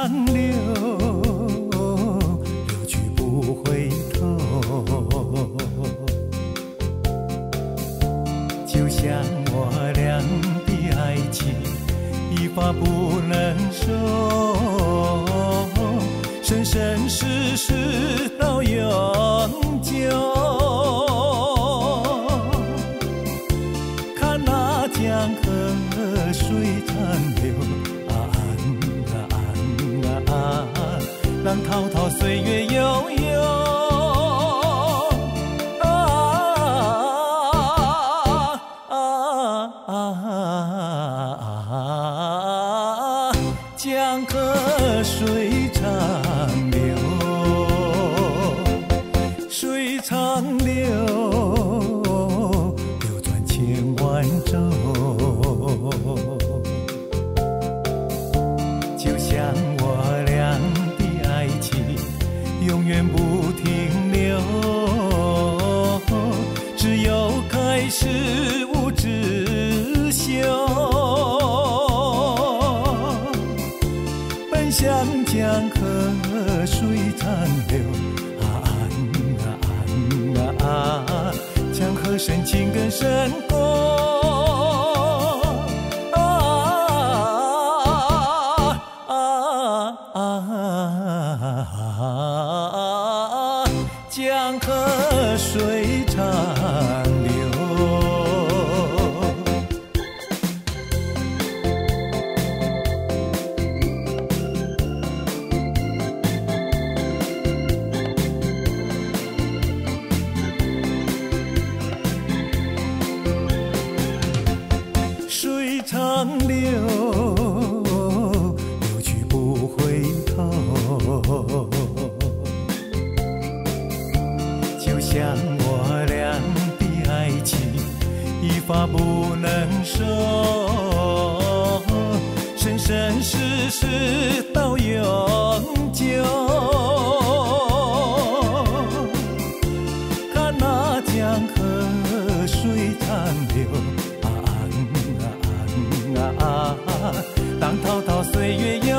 长流，流去不回头。就像我俩的爱情，一发不能收，生生世世到永久。看那江河水长流，浪滔滔，岁月悠悠。江河水长流，水长流，流转千万洲。就像我俩的爱情，永远不停留，只有开始无止休。奔向江河水长流，江河深情更深厚。江河水长流。水长流，流去不回头。就像我俩的爱情，一发不能收，生生世世到永久。看那江河水长流，浪滔滔，岁月悠